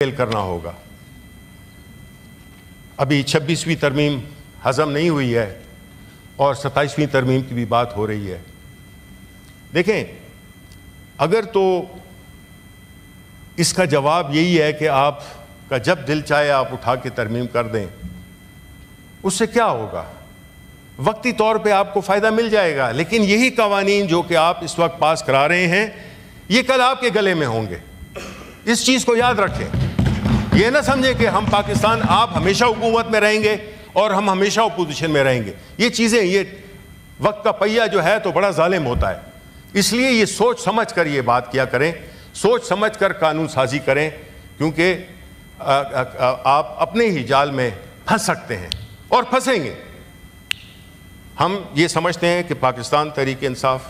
Prevail کرنا ہوگا. ابھی 26ویں ترمیم ہضم نہیں ہوئی ہے اور 27ویں ترمیم کی بھی بات ہو رہی ہے. دیکھیں، اگر تو اس کا جواب یہی ہے کہ آپ کا جب دل چاہے آپ اٹھا کے ترمیم کر دیں، اس سے کیا ہوگا؟ وقتی طور پہ آپ کو فائدہ مل جائے گا، لیکن یہی قوانین جو کہ آپ اس وقت پاس کرا رہے ہیں یہ کل آپ کے گلے میں ہوں گے. اس چیز کو یاد رکھیں. یہ نہ سمجھیں کہ ہم پاکستان، آپ ہمیشہ حکومت میں رہیں گے اور ہم ہمیشہ اپوزیشن میں رہیں گے. یہ چیزیں، یہ وقت کا پہیہ جو ہے تو بڑا ظالم ہوتا ہے. اس لیے یہ سوچ سمجھ کر یہ بات کیا کریں، سوچ سمجھ کر قانون سازی کریں، کیونکہ آپ اپنے ہی جال میں پھنس سکتے ہیں اور پھنسیں گے. ہم یہ سمجھتے ہیں کہ پاکستان تحریک انصاف،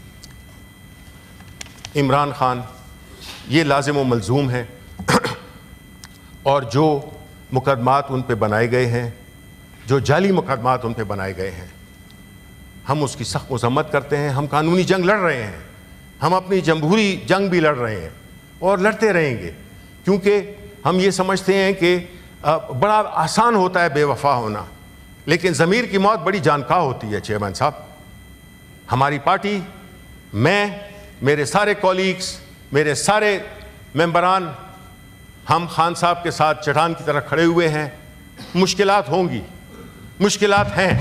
عمران خان یہ لازم و ملزوم ہیں، اور جو مقدمات ان پہ بنائے گئے ہیں، جو جعلی مقدمات ان پہ بنائے گئے ہیں، ہم اس کی سخت مذمت کرتے ہیں. ہم قانونی جنگ لڑ رہے ہیں، ہم اپنی جمہوری جنگ بھی لڑ رہے ہیں اور لڑتے رہیں گے، کیونکہ ہم یہ سمجھتے ہیں کہ بڑا آسان ہوتا ہے بے وفا ہونا، لیکن ضمیر کی موت بڑی جانکاہ ہوتی ہے. چیئرمین صاحب، ہماری پارٹی، میں، میرے سارے کولیگز، میرے سارے ممبران، ہم خان صاحب کے ساتھ چٹان کی طرح کھڑے ہوئے ہیں. مشکلات ہوں گی، مشکلات ہیں،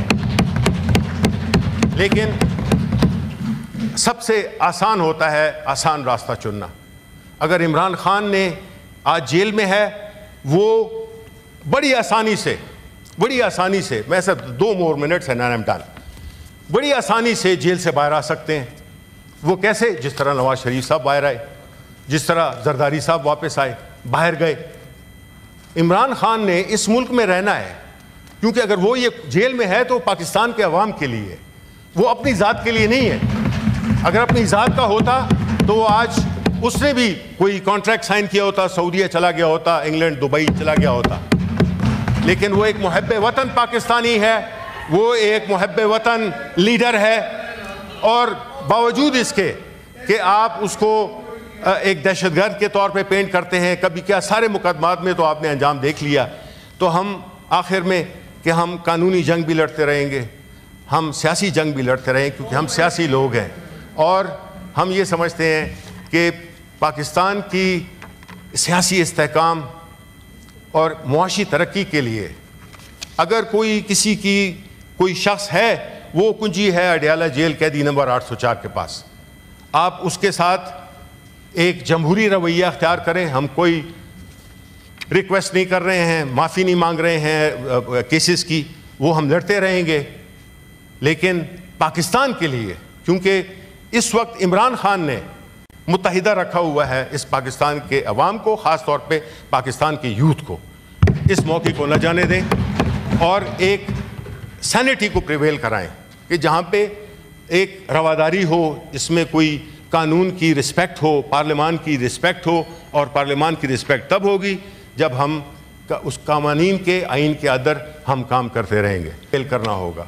لیکن سب سے آسان ہوتا ہے آسان راستہ چننا. اگر عمران خان نے آج جیل میں ہے، وہ بڑی آسانی سے میں صرف 2 more minutes and I'm done، بڑی آسانی سے جیل سے باہر آ سکتے ہیں. وہ کیسے؟ جس طرح نواز شریف صاحب باہر آئے، جس طرح زرداری صاحب واپس آئے، باہر گئے. عمران خان نے اس ملک میں رہنا ہے، کیونکہ اگر وہ یہ جیل میں ہے تو پاکستان کے عوام کے لیے ہے، وہ اپنی ذات کے لیے نہیں ہے. اگر اپنی ذات کا ہوتا تو وہ آج اس نے بھی کوئی کانٹریکٹ سائن کیا ہوتا، سعودیہ چلا گیا ہوتا، انگلینڈ، دبئی چلا گیا ہوتا. لیکن وہ ایک محب وطن پاکستانی ہے، وہ ایک محب وطن لیڈر ہے، اور باوجود اس کے کہ آپ اس کو ایک دہشت گرد کے طور پہ پینٹ کرتے ہیں، کبھی کیا سارے مقدمات میں تو آپ نے انجام دیکھ لیا. تو ہم آخر میں کہ ہم قانونی جنگ بھی لڑتے رہیں گے، ہم سیاسی جنگ بھی لڑتے رہیں، کیونکہ ہم سیاسی لوگ ہیں، اور ہم یہ سمجھتے ہیں کہ پاکستان کی سیاسی استحکام اور معاشی ترقی کے لیے اگر کوئی شخص ہے، وہ کنجی ہے اڈیالہ جیل قیدی نمبر 804 کے پاس. آپ اس کے ساتھ ایک جمہوری رویہ اختیار کریں. ہم کوئی ریکویسٹ نہیں کر رہے ہیں، معافی نہیں مانگ رہے ہیں کیسز کی، وہ ہم لڑتے رہیں گے، لیکن پاکستان کے لیے، کیونکہ اس وقت عمران خان نے متحدہ رکھا ہوا ہے اس پاکستان کے عوام کو، خاص طور پہ پاکستان کے یوتھ کو. اس موقع کو نہ جانے دیں اور ایک سینٹی کو پریویل کرائیں کہ جہاں پہ ایک رواداری ہو، اس میں کوئی قانون کی رسپیکٹ ہو، پارلیمان کی رسپیکٹ ہو، اور پارلیمان کی رسپیکٹ تب ہوگی جب ہم اس قوانین کے، آئین کے اندر ہم کام کرتے رہیں گے. فیل کرنا ہوگا.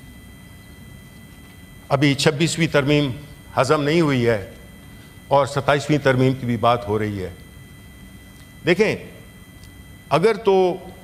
ابھی 26ویں ترمیم ہضم نہیں ہوئی ہے اور 27ویں ترمیم کی بھی بات ہو رہی ہے. دیکھیں، اگر تو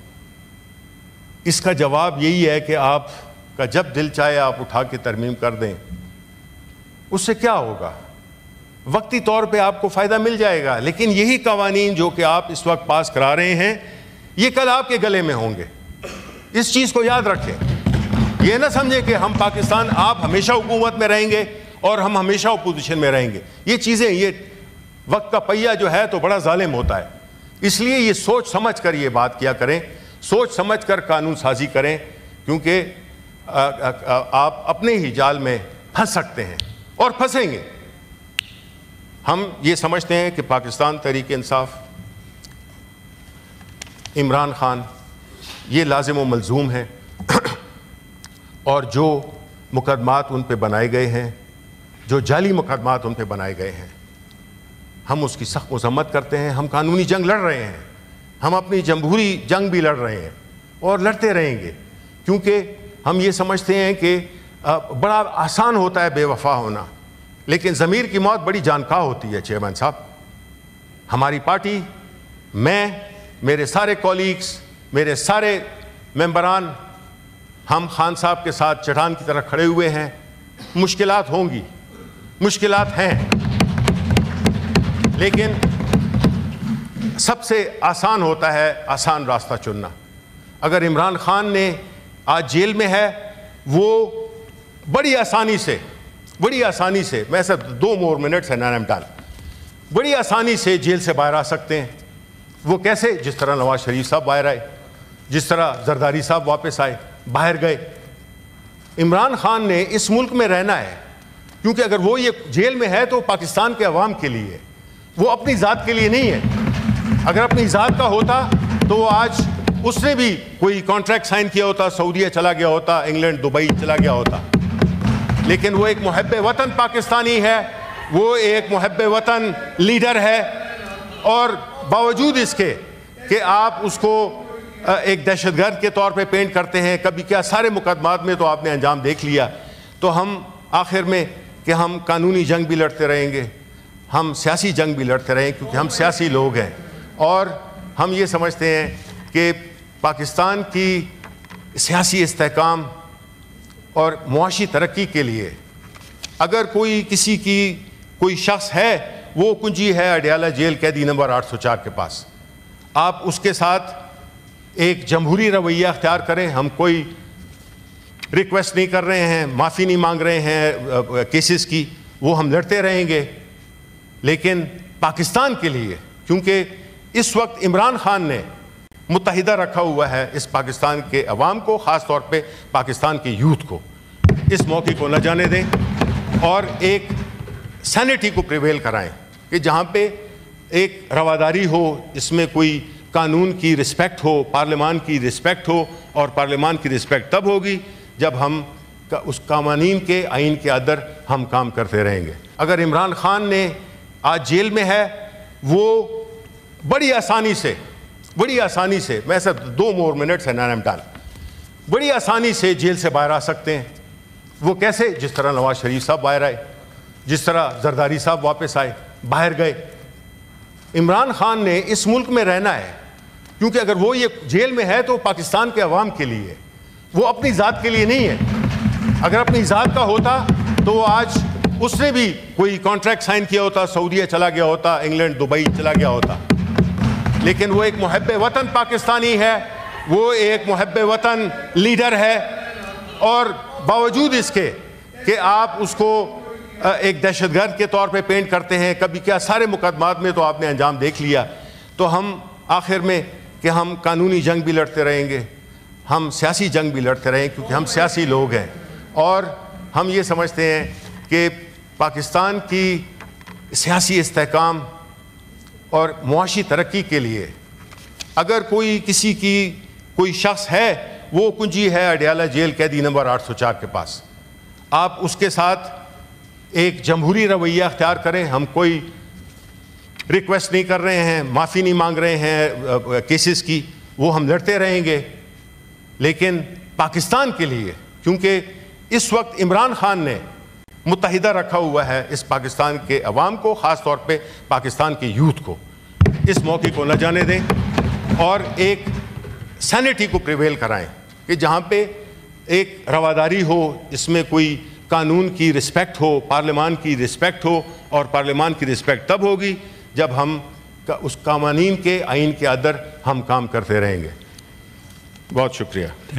اس کا جواب یہی ہے کہ آپ کا جب دل چاہے آپ اٹھا کے ترمیم کر دیں، اس سے کیا ہوگا؟ وقتی طور پہ آپ کو فائدہ مل جائے گا، لیکن یہی قوانین جو کہ آپ اس وقت پاس کرا رہے ہیں یہ کل آپ کے گلے میں ہوں گے. اس چیز کو یاد رکھیں. یہ نہ سمجھیں کہ ہم پاکستان، آپ ہمیشہ حکومت میں رہیں گے اور ہم ہمیشہ اپوزیشن میں رہیں گے. یہ چیزیں، یہ وقت کا پہیہ جو ہے تو بڑا ظالم ہوتا ہے. اس لیے یہ سوچ سمجھ کر یہ بات کیا کریں، سوچ سمجھ کر قانون سازی کریں، کیونکہ آپ اپنے ہی جال میں پھنس سکتے ہیں اور پھنسیں گے. ہم یہ سمجھتے ہیں کہ پاکستان تحریک انصاف، عمران خان یہ لازم و ملزوم ہیں، اور جو مقدمات ان پہ بنائے گئے ہیں، جو جعلی مقدمات ان پہ بنائے گئے ہیں، ہم اس کی سخت مذمت کرتے ہیں. ہم قانونی جنگ لڑ رہے ہیں، ہم اپنی جمہوری جنگ بھی لڑ رہے ہیں اور لڑتے رہیں گے، کیونکہ ہم یہ سمجھتے ہیں کہ بڑا آسان ہوتا ہے بے وفا ہونا، لیکن ضمیر کی موت بڑی جانکاہ ہوتی ہے. چیئرمین صاحب، ہماری پارٹی، میں، میرے سارے کولیگز، میرے سارے ممبران، ہم خان صاحب کے ساتھ چٹان کی طرح کھڑے ہوئے ہیں۔ مشکلات ہوں گی، مشکلات ہیں، لیکن سب سے آسان ہوتا ہے آسان راستہ چننا۔ اگر عمران خان نے آج جیل میں ہے، وہ بڑی آسانی سے میں صرف 2 more minutes and I'm done، بڑی آسانی سے جیل سے باہر آ سکتے ہیں۔ وہ کیسے؟ جس طرح نواز شریف صاحب باہر آئے، جس طرح زرداری صاحب واپس آئے، باہر گئے۔ عمران خان نے اس ملک میں رہنا ہے، کیونکہ اگر وہ یہ جیل میں ہے تو پاکستان کے عوام کے لیے، وہ اپنی ذات کے لیے نہیں ہے۔ اگر اپنی ذات کا ہوتا تو وہ آج اس نے بھی کوئی کانٹریکٹ سائن کیا ہوتا، سعودیہ چلا گیا ہوتا، انگلینڈ، دبئی چلا گیا ہوتا۔ لیکن وہ ایک محب وطن پاکستانی ہے، وہ ایک محب وطن لیڈر ہے، اور باوجود اس کے کہ آپ اس کو ایک دہشت گرد کے طور پہ پینٹ کرتے ہیں، کبھی کیا سارے مقدمات میں تو آپ نے انجام دیکھ لیا، تو ہم آخر میں کہ ہم قانونی جنگ بھی لڑتے رہیں گے، ہم سیاسی جنگ بھی لڑتے رہیں، کیونکہ ہم سیاسی لوگ ہیں، اور ہم یہ سمجھتے ہیں کہ پاکستان کی سیاسی استحکام اور معاشی ترقی کے لیے اگر کسی کی کوئی شخص ہے، وہ کنجی ہے اڈیالہ جیل قیدی نمبر 804 کے پاس، آپ اس کے ساتھ ایک جمہوری رویہ اختیار کریں۔ ہم کوئی ریکویسٹ نہیں کر رہے ہیں، معافی نہیں مانگ رہے ہیں کیسز کی، وہ ہم لڑتے رہیں گے، لیکن پاکستان کے لیے، کیونکہ اس وقت عمران خان نے متحدہ رکھا ہوا ہے اس پاکستان کے عوام کو، خاص طور پہ پاکستان کے یوتھ کو، اس موقع کو نہ جانے دیں اور ایک سینٹی کو پریویل کرائیں کہ جہاں پہ ایک رواداری ہو، اس میں کوئی قانون کی رسپیکٹ ہو، پارلیمان کی رسپیکٹ ہو، اور پارلیمان کی رسپیکٹ تب ہوگی جب ہم اس قوانین کے، آئین کے اندر ہم کام کرتے رہیں گے۔ اگر عمران خان نے آج جیل میں ہے، وہ بڑی آسانی سے میں صرف 2 more minutes and I'm done، بڑی آسانی سے جیل سے باہر آ سکتے ہیں۔ وہ کیسے؟ جس طرح نواز شریف صاحب باہر آئے، جس طرح زرداری صاحب واپس آئے، باہر گئے۔ عمران خان نے اس ملک میں رہنا ہے، کیونکہ اگر وہ یہ جیل میں ہے تو پاکستان کے عوام کے لیے، وہ اپنی ذات کے لیے نہیں ہے۔ اگر اپنی ذات کا ہوتا تو وہ آج اس نے بھی کوئی کانٹریکٹ سائن کیا ہوتا، سعودیہ چلا گیا ہوتا، انگلینڈ، دبئی چلا گیا ہوتا۔ لیکن وہ ایک محب وطن پاکستانی ہے، وہ ایک محب وطن لیڈر ہے، اور باوجود اس کے کہ آپ اس کو ایک دہشت گرد کے طور پہ پینٹ کرتے ہیں، کبھی کیا سارے مقدمات میں تو آپ نے انجام دیکھ لیا، تو ہم آخر میں کہ ہم قانونی جنگ بھی لڑتے رہیں گے، ہم سیاسی جنگ بھی لڑتے رہیں، کیونکہ ہم سیاسی لوگ ہیں، اور ہم یہ سمجھتے ہیں کہ پاکستان کی سیاسی استحکام اور معاشی ترقی کے لیے اگر کسی کی کوئی شخص ہے، وہ کنجی ہے اڈیالہ جیل قیدی نمبر 804 کے پاس، آپ اس کے ساتھ ایک جمہوری رویہ اختیار کریں۔ ہم کوئی ریکویسٹ نہیں کر رہے ہیں، معافی نہیں مانگ رہے ہیں کیسز کی، وہ ہم لڑتے رہیں گے، لیکن پاکستان کے لیے، کیونکہ اس وقت عمران خان نے متحدہ رکھا ہوا ہے اس پاکستان کے عوام کو، خاص طور پہ پاکستان کے یوتھ کو، اس موقع کو نہ جانے دیں اور ایک سینٹی کو پریویل کرائیں کہ جہاں پہ ایک رواداری ہو، اس میں کوئی قانون کی رسپیکٹ ہو، پارلیمان کی رسپیکٹ ہو، اور پارلیمان کی رسپیکٹ تب ہوگی جب ہم اس قوانین کے، آئین کے اندر ہم کام کرتے رہیں گے۔ بہت شکریہ۔